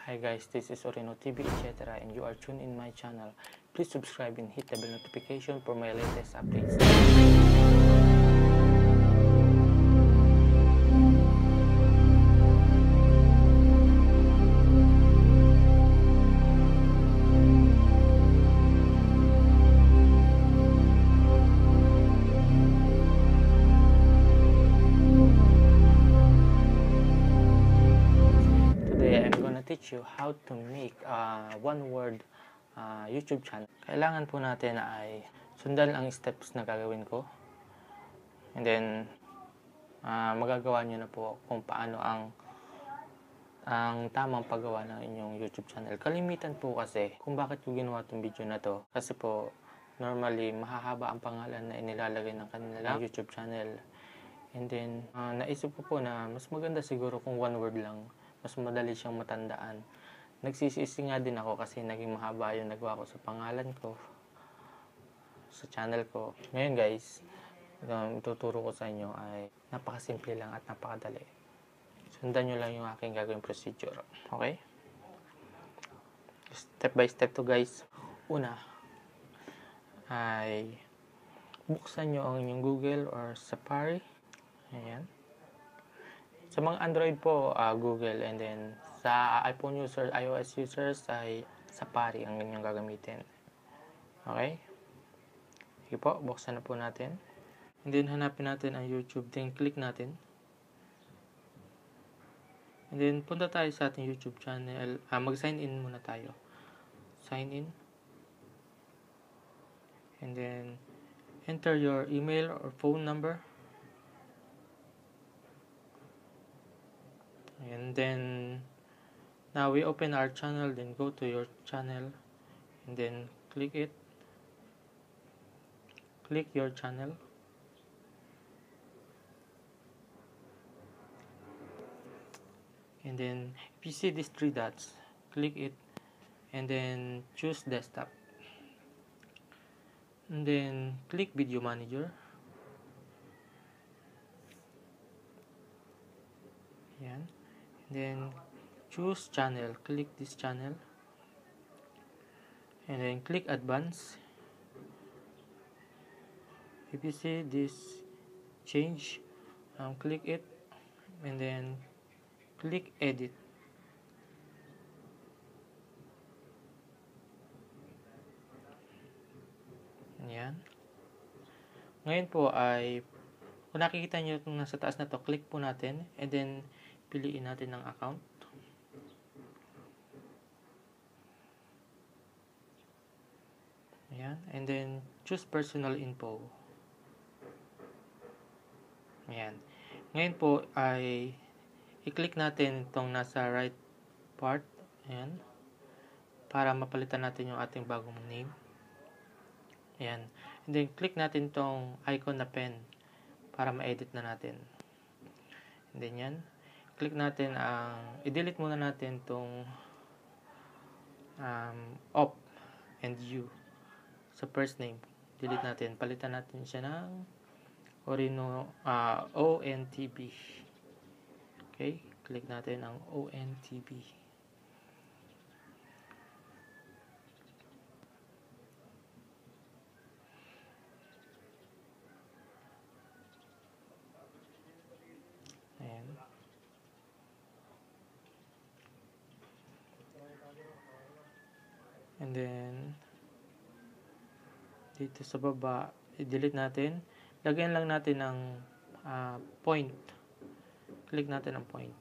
Hi guys, this is Orino TV, etc. and you are tuned in my channel. Please subscribe and hit the bell notification for my latest updates. Teach you how to make one word YouTube channel. Kailangan po natin ay sundan ang steps na gagawin ko, and then magagawa nyo na po kung paano ang tamang paggawa ng inyong YouTube channel. Kalimitan po kasi kung bakit ko ginawa itong video na to, kasi po normally mahahaba ang pangalan na inilalagay ng kanilang YouTube channel, and then naisip ko po na mas maganda siguro kung one word lang, mas madali siyang matandaan. Nagsisisi nga din ako kasi naging mahaba yung nagawa ko sa pangalan ko, sa channel ko. Ngayon guys, ituturo ko sa inyo ay napakasimple lang at napakadali. Sundan nyo lang yung aking gagawing procedure. Okay? Step by step to guys. Una ay buksan nyo ang inyong Google or Safari. Ayan. Sa mga Android po, Google, and then sa iPhone users, iOS users ay Safari ang inyong gagamitin. Okay? Sige po, buksan na po natin. And then hanapin natin ang YouTube, then click natin. And then punta tayo sa ating YouTube channel. Mag-sign in muna tayo. Sign in. And then enter your email or phone number. And then now we open our channel, then go to your channel and then click it. Click your channel. And then if you see these three dots, click it and then choose desktop. And then click video manager. Yan. Then choose channel, click this channel and then click advance. If you see this change, click it and then click edit. Yan. Ngayon po ay kung nakikita nyo itong nasa taas na to, click po natin and then piliin natin ng account. Ayan. And then choose personal info. Ayan. Ngayon po ay i-click natin itong nasa right part. Ayan. Para mapalitan natin yung ating bagong name. Ayan. And then click natin itong icon na pen para ma-edit na natin. And then yan. Click natin i-delete muna natin itong op and u sa first name. Delete natin. Palitan natin siya ng Orino ONTB. Okay? Click natin ang ONTB. Ayan. And then dito sa baba, i-delete natin. Lagyan lang natin ng point. Click natin ang point.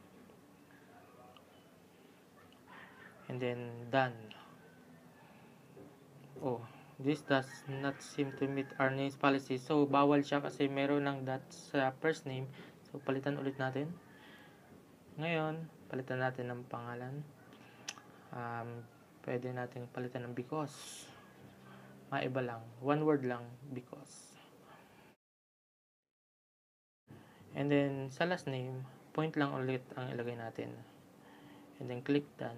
And then done. Oh, this does not seem to meet our names policy. So bawal siya kasi meron ng dot sa first name. So palitan ulit natin. Ngayon, palitan natin ng pangalan. Pwede natin palitan ng because. Maiba lang. One word lang, because. And then, sa last name, point lang ulit ang ilagay natin. And then, click done.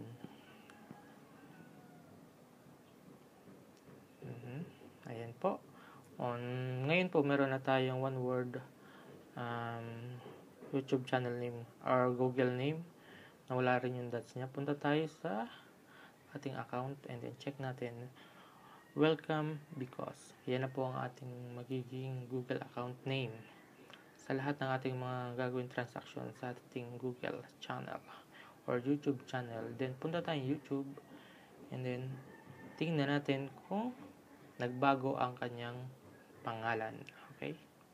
Ayan po. Ngayon po, meron na tayong one word YouTube channel name or Google name nawala rin yung dots niya, punta tayo sa ating account and then check natin welcome because yan na po ang ating magiging Google account name sa lahat ng ating mga gagawin transaction sa ating Google channel or YouTube channel. Then punta tayo YouTube and then tingnan natin kung nagbago ang kanyang pangalan. Okay?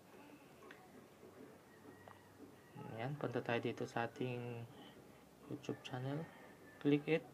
Yan, punta tayo dito sa ating YouTube channel. Click it.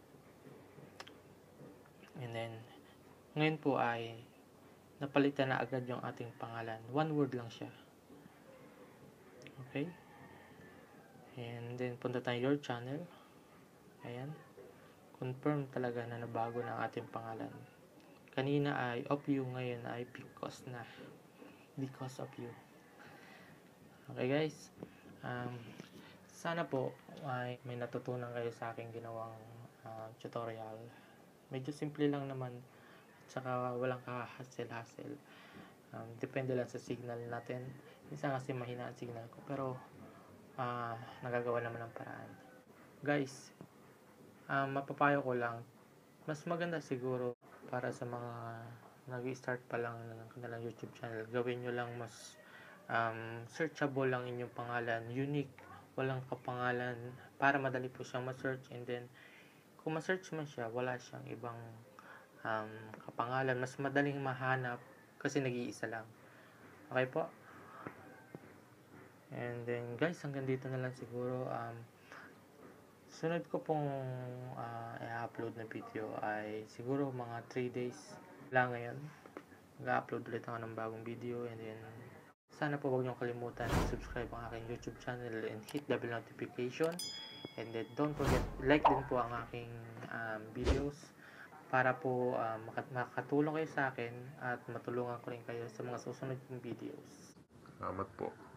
And then ngayon po ay napalitan na agad yung ating pangalan. One word lang siya. Okay? And then punta tayo your channel. Ayan. Confirm talaga na nabago na ang ating pangalan. Kanina ay of you, ngayon ay because na. Because of you. Okay guys. Sana po ay may natutunan kayo sa aking ginawang tutorial. Medyo simple lang naman. Tsaka walang ka-hassle-hassle. Depende lang sa signal natin. Minsan kasi mahina ang signal ko. Pero nagagawa naman ng paraan. Guys, mapapayo ko lang. Mas maganda siguro para sa mga nag-start pa lang ng kanilang YouTube channel. Gawin nyo lang mas searchable lang inyong pangalan. Unique. Walang kapangalan. Para madali po siyang ma-search. And then, kung ma-search man siya, wala siyang ibang kapangalan, mas madaling mahanap kasi nag-iisa lang. Okay po? And then guys, hanggang dito na lang siguro. Sunod ko pong i-upload na video ay siguro mga 3 days lang ngayon. Mag-upload ulit ako ng bagong video. And then sana po huwag niyong kalimutan subscribe ang aking YouTube channel and hit the bell notification. And then don't forget, like din po ang aking videos para po makatulong kayo sa akin at matulungan ko rin kayo sa mga susunod kong videos. Salamat po.